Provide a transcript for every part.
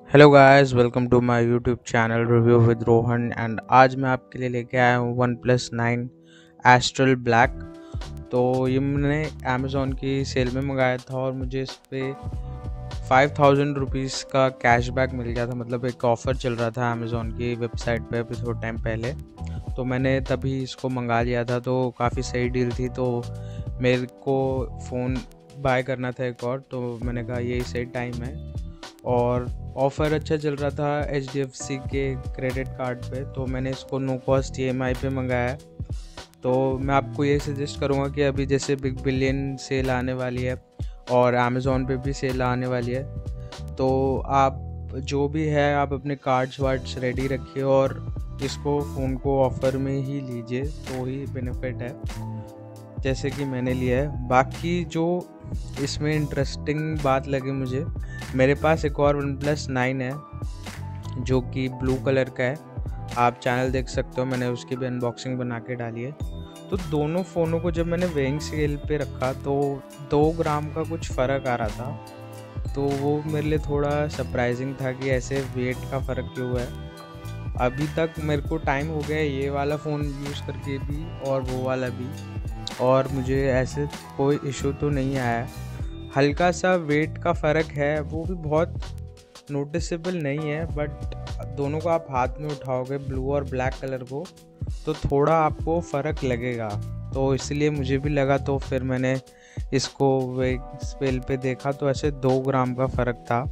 Hello guys, welcome to my YouTube channel review with Rohan. And आज मैं आपके लिए लेके आया हूँ वन प्लस 9 एस्ट्रल ब्लैक। तो ये मैंने अमेज़ॉन की सेल में मंगाया था और मुझे इस पे 5000 रुपीज़ का कैशबैक मिल गया था। मतलब एक ऑफ़र चल रहा था अमेज़ॉन की वेबसाइट पे अभी थोड़ा टाइम पहले, तो मैंने तभी इसको मंगा लिया था। तो काफ़ी सही डील थी, तो मेरे को फ़ोन बाय करना था एक और, तो मैंने कहा यही सही टाइम है। और ऑफ़र अच्छा चल रहा था HDFC के क्रेडिट कार्ड पे, तो मैंने इसको नो कॉस्ट EMI पे मंगाया। तो मैं आपको ये सजेस्ट करूँगा कि अभी जैसे बिग बिलियन सेल आने वाली है और अमेज़ॉन पे भी सेल आने वाली है, तो आप जो भी है आप अपने कार्ड्स वार्ड्स रेडी रखिए और इसको फ़ोन को ऑफ़र में ही लीजिए, तो ही बेनिफिट है जैसे कि मैंने लिया है। बाकी जो इसमें इंटरेस्टिंग बात लगी मुझे, मेरे पास एक और वन प्लस 9 है जो कि ब्लू कलर का है। आप चैनल देख सकते हो, मैंने उसकी भी अनबॉक्सिंग बना के डाली है। तो दोनों फ़ोनों को जब मैंने वेइंग स्केल पे रखा तो 2 ग्राम का कुछ फ़र्क आ रहा था। तो वो मेरे लिए थोड़ा सरप्राइजिंग था कि ऐसे वेट का फ़र्क क्यों है। अभी तक मेरे को टाइम हो गया ये वाला फ़ोन यूज़ करके भी और वो वाला भी, और मुझे ऐसे कोई इशू तो नहीं आया। हल्का सा वेट का फ़र्क है, वो भी बहुत नोटिसेबल नहीं है, बट दोनों को आप हाथ में उठाओगे ब्लू और ब्लैक कलर को, तो थोड़ा आपको फ़र्क लगेगा। तो इसलिए मुझे भी लगा, तो फिर मैंने इसको वेट स्केल पे देखा तो ऐसे 2 ग्राम का फ़र्क था।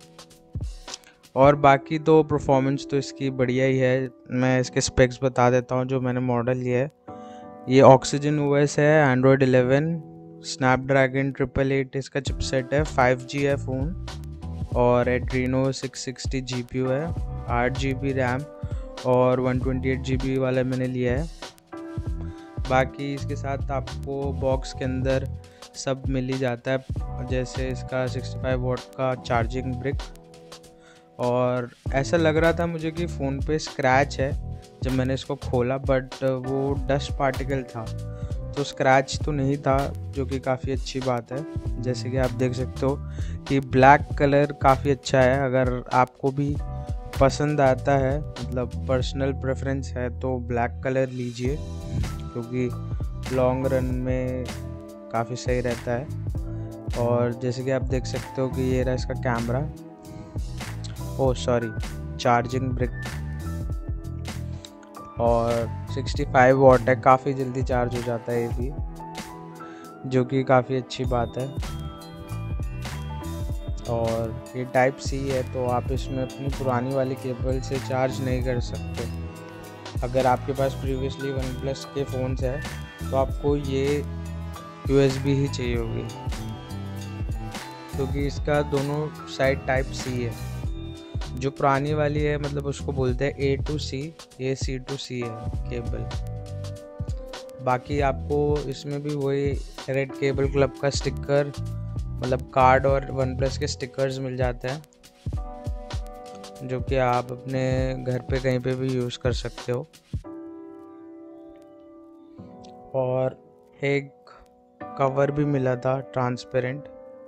और बाकी तो परफॉर्मेंस तो इसकी बढ़िया ही है। मैं इसके स्पेक्स बता देता हूँ जो मैंने मॉडल लिया है। ये ऑक्सीजन OS है, एंड्रॉयड 11, स्नैपड्रैगन 888 इसका चिपसेट है, 5G है फ़ोन, और एड्रीनो 660 GPU है, 8 GB रैम और 128 GB वाला मैंने लिया है। बाकी इसके साथ आपको बॉक्स के अंदर सब मिल ही जाता है, जैसे इसका 65 वॉट का चार्जिंग ब्रिक। और ऐसा लग रहा था मुझे कि फ़ोन पे स्क्रैच है जब मैंने इसको खोला, बट वो डस्ट पार्टिकल था, तो स्क्रैच तो नहीं था, जो कि काफ़ी अच्छी बात है। जैसे कि आप देख सकते हो कि ब्लैक कलर काफ़ी अच्छा है। अगर आपको भी पसंद आता है, मतलब पर्सनल प्रेफरेंस है, तो ब्लैक कलर लीजिए, क्योंकि लॉन्ग रन में काफ़ी सही रहता है। और जैसे कि आप देख सकते हो कि ये रहा इसका कैमरा, चार्जिंग ब्रिक, और 65 वॉट है, काफ़ी जल्दी चार्ज हो जाता है ये भी, जो कि काफ़ी अच्छी बात है। और ये टाइप C है, तो आप इसमें अपनी पुरानी वाली केबल से चार्ज नहीं कर सकते। अगर आपके पास प्रीवियसली वन प्लस के फ़ोन्स है तो आपको ये USB ही चाहिए होगी, क्योंकि इसका दोनों साइड टाइप C है। जो पुरानी वाली है, मतलब उसको बोलते हैं A to C, ये C to C है केबल। बाकी आपको इसमें भी वही रेड केबल क्लब का स्टिकर, मतलब कार्ड और वन प्लस के स्टिकर्स मिल जाते हैं, जो कि आप अपने घर पे कहीं पे भी यूज़ कर सकते हो। और एक कवर भी मिला था ट्रांसपेरेंट।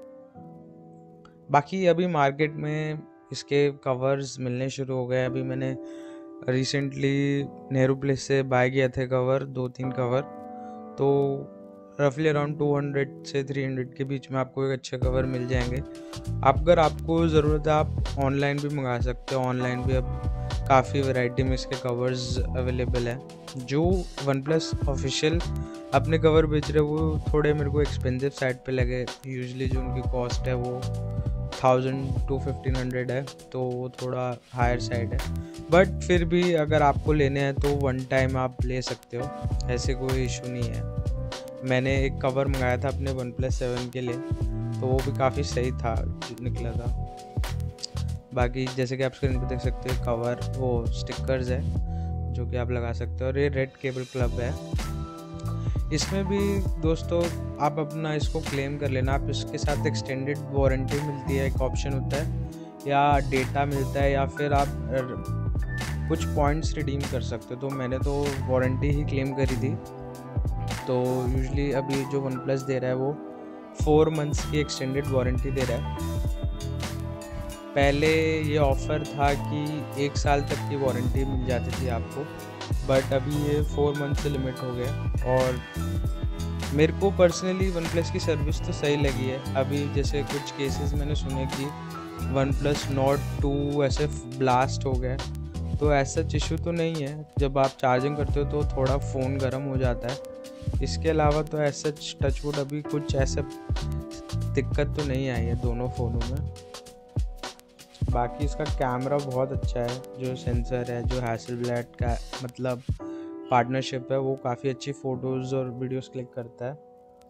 बाकी अभी मार्केट में इसके कवर्स मिलने शुरू हो गए। अभी मैंने रिसेंटली नेहरू प्लेस से बाय किया थे कवर, 2-3 कवर, तो रफली अराउंड 200 से 300 के बीच में आपको एक अच्छे कवर मिल जाएंगे। अगर आपको ज़रूरत है आप ऑनलाइन भी मंगा सकते हो। ऑनलाइन भी अब काफ़ी वैरायटी में इसके कवर्स अवेलेबल है। जो वन प्लस ऑफिशियल अपने कवर बेच रहे हैं वो थोड़े मेरे को एक्सपेंसिव साइड पे लगे। यूजुअली जो उनकी कॉस्ट है वो 1000 to 1500 है, तो वो थोड़ा हायर साइड है, बट फिर भी अगर आपको लेने हैं तो वन टाइम आप ले सकते हो, ऐसे कोई इशू नहीं है। मैंने एक कवर मंगाया था अपने वन प्लस 7 के लिए, तो वो भी काफ़ी सही था, निकला था। बाकी जैसे कि आप स्क्रीन पे देख सकते हो कवर, वो स्टिकर्स है जो कि आप लगा सकते हो, और ये रेड केबल क्लब है। इसमें भी दोस्तों आप अपना इसको क्लेम कर लेना। आप इसके साथ एक्सटेंडेड वारंटी मिलती है, एक ऑप्शन होता है, या डेटा मिलता है, या फिर आप कुछ पॉइंट्स रिडीम कर सकते हो। तो मैंने तो वारंटी ही क्लेम करी थी। तो यूजुअली अभी जो वन प्लस दे रहा है वो 4 मंथ्स की एक्सटेंडेड वारंटी दे रहा है। पहले ये ऑफ़र था कि 1 साल तक की वारंटी मिल जाती थी आपको, बट अभी ये 4 मंथ से लिमिट हो गया। और मेरे को पर्सनली वन प्लस की सर्विस तो सही लगी है। अभी जैसे कुछ केसेस मैंने सुने कि वन प्लस नॉट 2 ऐसे ब्लास्ट हो गए, तो ऐसा इशू तो नहीं है। जब आप चार्जिंग करते हो तो थोड़ा फ़ोन गर्म हो जाता है। इसके अलावा तो ऐसा टचवुड अभी कुछ ऐसा दिक्कत तो नहीं आई है दोनों फ़ोनों में। बाकी इसका कैमरा बहुत अच्छा है, जो सेंसर है, जो हैसलब्लैड का मतलब पार्टनरशिप है, वो काफ़ी अच्छी फ़ोटोज़ और वीडियोस क्लिक करता है।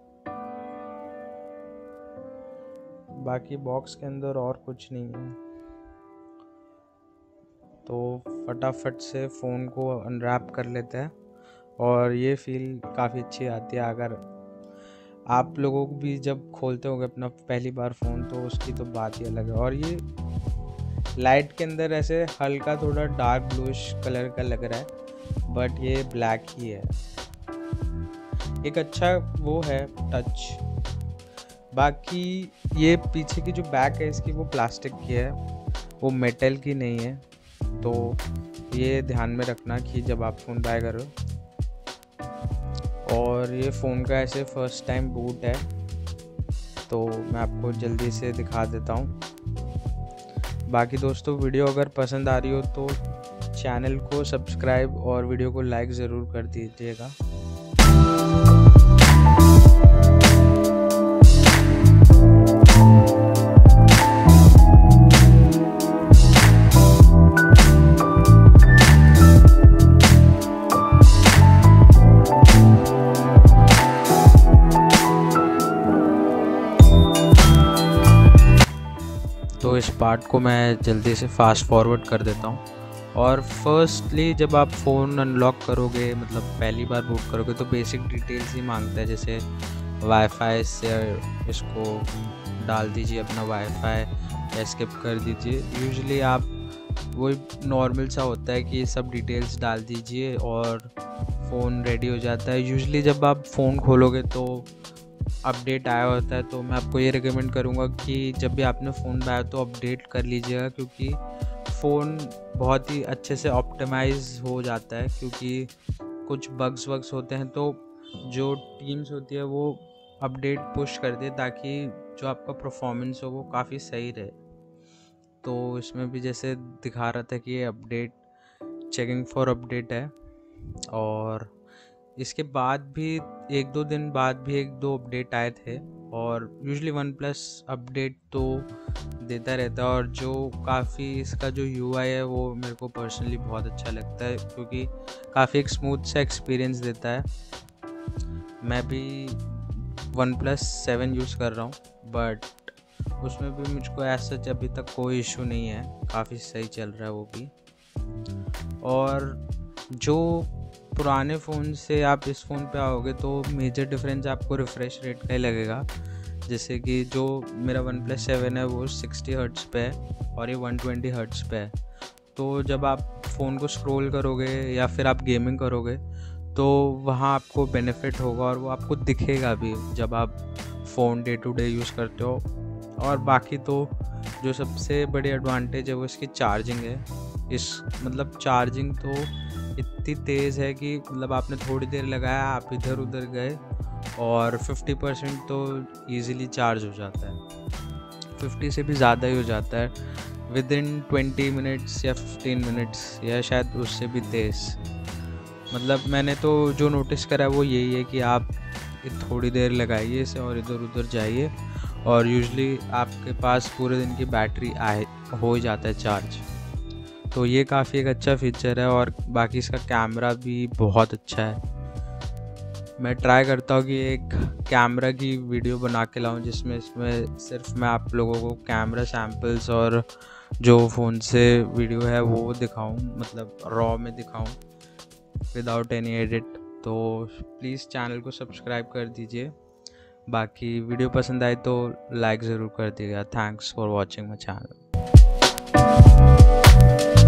बाकी बॉक्स के अंदर और कुछ नहीं है, तो फटाफट से फ़ोन को अनरैप कर लेते हैं और ये फील काफ़ी अच्छी आती है। अगर आप लोगों को भी जब खोलते होगे अपना पहली बार फ़ोन, तो उसकी तो बात ही अलग है। और ये लाइट के अंदर ऐसे हल्का थोड़ा डार्क ब्लूइश कलर का लग रहा है, बट ये ब्लैक ही है। एक अच्छा वो है टच। बाकी ये पीछे की जो बैक है इसकी, वो प्लास्टिक की है, वो मेटल की नहीं है। तो ये ध्यान में रखना कि जब आप फ़ोन बाय करो। और ये फ़ोन का ऐसे फर्स्ट टाइम बूट है, तो मैं आपको जल्दी से दिखा देता हूँ। बाकी दोस्तों, वीडियो अगर पसंद आ रही हो तो चैनल को सब्सक्राइब और वीडियो को लाइक ज़रूर कर दीजिएगा। तो इस पार्ट को मैं जल्दी से फास्ट फॉरवर्ड कर देता हूँ। और फर्स्टली जब आप फ़ोन अनलॉक करोगे, मतलब पहली बार बूट करोगे, तो बेसिक डिटेल्स ही मांगता है। जैसे वाईफाई से इसको डाल दीजिए अपना वाईफाई, या स्किप कर दीजिए। यूजुअली आप वही नॉर्मल सा होता है कि सब डिटेल्स डाल दीजिए और फ़ोन रेडी हो जाता है। यूजुअली जब आप फ़ोन खोलोगे तो अपडेट आया होता है, तो मैं आपको ये रिकमेंड करूँगा कि जब भी आपने फ़ोन लाया तो अपडेट कर लीजिएगा, क्योंकि फ़ोन बहुत ही अच्छे से ऑप्टिमाइज़ हो जाता है। क्योंकि कुछ बग्स होते हैं, तो जो टीम्स होती है वो अपडेट पुश कर दे, ताकि जो आपका परफॉर्मेंस हो वो काफ़ी सही रहे। तो इसमें भी जैसे दिखा रहा था कि ये अपडेट चेकिंग फॉर अपडेट है। और इसके बाद भी 1-2 दिन बाद भी 1-2 अपडेट आए थे। और यूजुअली वन प्लस अपडेट तो देता रहता है। और जो काफ़ी इसका जो यूआई है वो मेरे को पर्सनली बहुत अच्छा लगता है, क्योंकि काफ़ी एक स्मूथ सा एक्सपीरियंस देता है। मैं भी वन प्लस 7 यूज़ कर रहा हूँ, बट उसमें भी मुझको ऐसा अभी तक कोई इशू नहीं है, काफ़ी सही चल रहा है वो भी। और जो पुराने फ़ोन से आप इस फ़ोन पे आओगे तो मेजर डिफरेंस आपको रिफ़्रेश रेट का ही लगेगा। जैसे कि जो मेरा वन प्लस 7 है वो 60 हर्ट्ज़ पे है और ये 120 हर्ट्ज़ पे है। तो जब आप फ़ोन को स्क्रॉल करोगे या फिर आप गेमिंग करोगे तो वहाँ आपको बेनिफिट होगा, और वो आपको दिखेगा भी जब आप phone day to day use करते हो। और बाकी तो जो सबसे बड़ी एडवांटेज है वो इसकी चार्जिंग है। मतलब चार्जिंग तो इतनी तेज़ है कि मतलब आपने थोड़ी देर लगाया, आप इधर उधर गए और 50% तो ईज़िली चार्ज हो जाता है। 50 से भी ज़्यादा ही हो जाता है विदिन 20 मिनट्स या 15 मिनट्स, या शायद उससे भी तेज़। मतलब मैंने तो जो नोटिस करा वो यही है कि आप थोड़ी देर लगाइए इसे और इधर उधर जाइए, और यूजुअली आपके पास पूरे दिन की बैटरी हो ही जाता है चार्ज। तो ये काफ़ी एक अच्छा फीचर है। और बाकी इसका कैमरा भी बहुत अच्छा है। मैं ट्राई करता हूँ कि एक कैमरा की वीडियो बना के लाऊं, जिसमें सिर्फ मैं आप लोगों को कैमरा सैम्पल्स और जो फ़ोन से वीडियो है वो दिखाऊं, मतलब रॉ में दिखाऊं विदाउट एनी एडिट। तो प्लीज़ चैनल को सब्सक्राइब कर दीजिए। बाकी वीडियो पसंद आए तो लाइक ज़रूर कर दीजिएगा। Thanks for watching my channel.